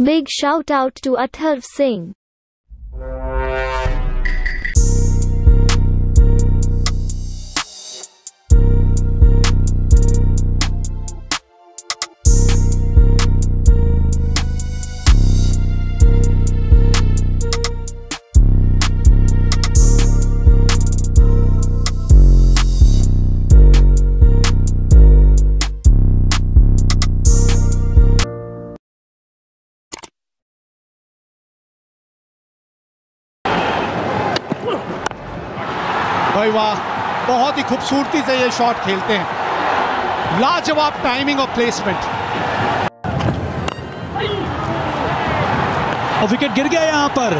Big shout out to Atharv Singh. भाई वाह, बहुत ही खूबसूरती से ये शॉट खेलते हैं। लाजवाब टाइमिंग और प्लेसमेंट। और विकेट गिर गया यहां पर।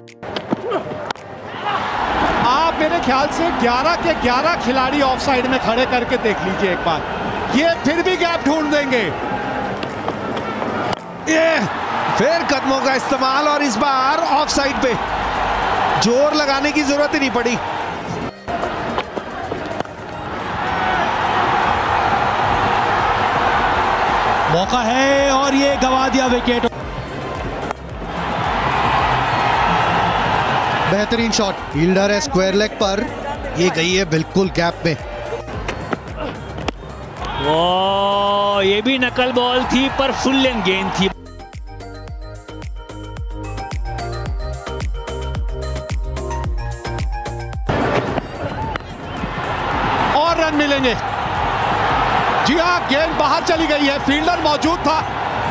आप मेरे ख्याल से 11 के 11 खिलाड़ी ऑफ साइड में खड़े करके देख लीजिए एक बार, ये फिर भी गैप ढूंढ देंगे। ये फिर कदमों का इस्तेमाल और इस बार ऑफ साइड पे जोर लगाने की जरूरत ही नहीं पड़ी। मौका है और ये गंवा दिया विकेट। बेहतरीन शॉट, फील्डर है स्क्वायर लेग पर, ये गई है बिल्कुल गैप में। वो ये भी नकल बॉल थी पर फुल लेंथ गेंद थी। और रन मिलेंगे। जी हाँ, गेंद बाहर चली गई है, फील्डर मौजूद था।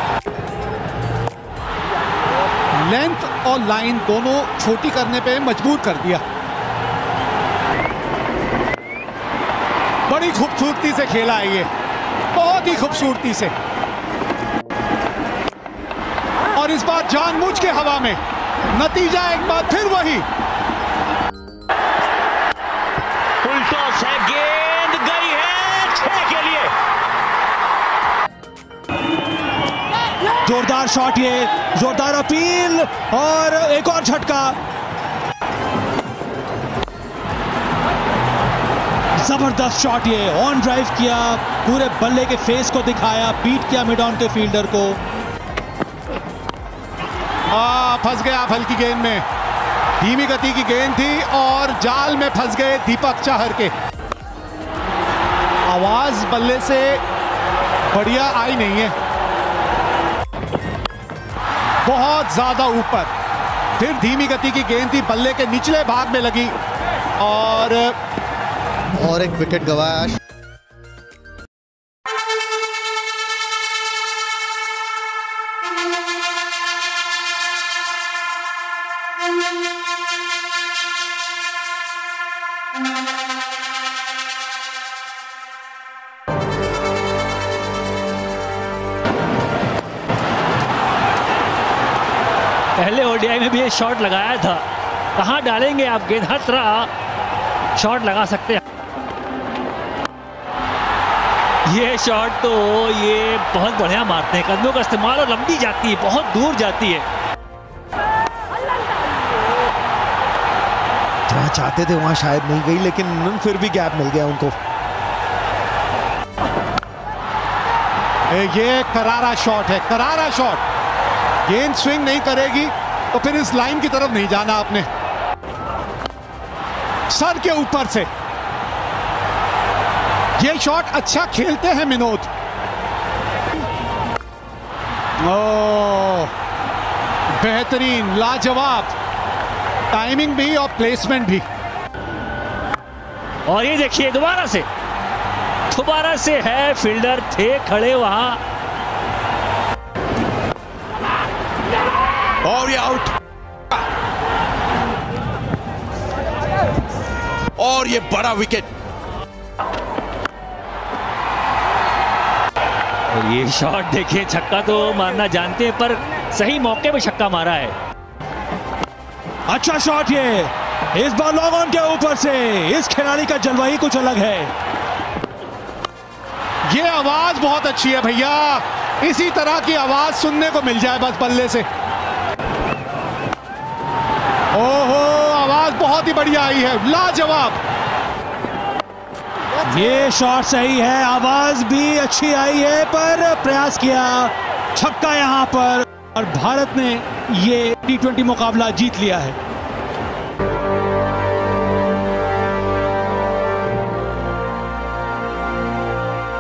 लेंथ और लाइन दोनों छोटी करने पे मजबूर कर दिया। बड़ी खूबसूरती से खेला है ये, बहुत ही खूबसूरती से। और इस बार जानबूझ के हवा में, नतीजा एक बार फिर वही। फुल टॉस है, गेंद गई है 6 के लिए। जोरदार शॉट, ये जोरदार अपील और एक और झटका। जबरदस्त शॉट, ये ऑन ड्राइव किया, पूरे बल्ले के फेस को दिखाया, बीट किया मिड ऑन के फील्डर को। फंस गया आप हल्की गेंद में। धीमी गति की गेंद थी और जाल में फंस गए दीपक चाहर के। आवाज बल्ले से बढ़िया आई नहीं है, बहुत ज्यादा ऊपर। फिर धीमी गति की गेंद थी, बल्ले के निचले भाग में लगी और एक विकेट गवाया। पहले ओडीआई में भी ये शॉट लगाया था। कहां डालेंगे आप गेंद, हर तरह शॉट लगा सकते हैं। ये शॉट तो ये बहुत बढ़िया मारते हैं, कदमों का इस्तेमाल और लंबी जाती है, बहुत दूर जाती है। जहां चाहते थे वहां शायद नहीं गई, लेकिन फिर भी गैप मिल गया उनको। ये करारा शॉट है, करारा शॉट। गेंद स्विंग नहीं करेगी तो फिर इस लाइन की तरफ नहीं जाना आपने। सर के ऊपर से ये शॉट अच्छा खेलते हैं विनोद। बेहतरीन, लाजवाब टाइमिंग भी और प्लेसमेंट भी। और ये देखिए दोबारा से है, फील्डर थे खड़े वहां। और ये आउट, और ये बड़ा विकेट। और ये शॉट देखिए, छक्का तो मारना जानते हैं पर सही मौके पे छक्का मारा है। अच्छा शॉट, ये इस बार लॉन्ग ऑन के ऊपर से। इस खिलाड़ी का जलवा ही कुछ अलग है। ये आवाज बहुत अच्छी है भैया, इसी तरह की आवाज सुनने को मिल जाए बस बल्ले से। ओहो, आवाज बहुत ही बढ़िया आई है, लाजवाब। ये शॉट सही है, आवाज भी अच्छी आई है, पर प्रयास किया, छक्का यहां पर। और भारत ने ये T20 मुकाबला जीत लिया है।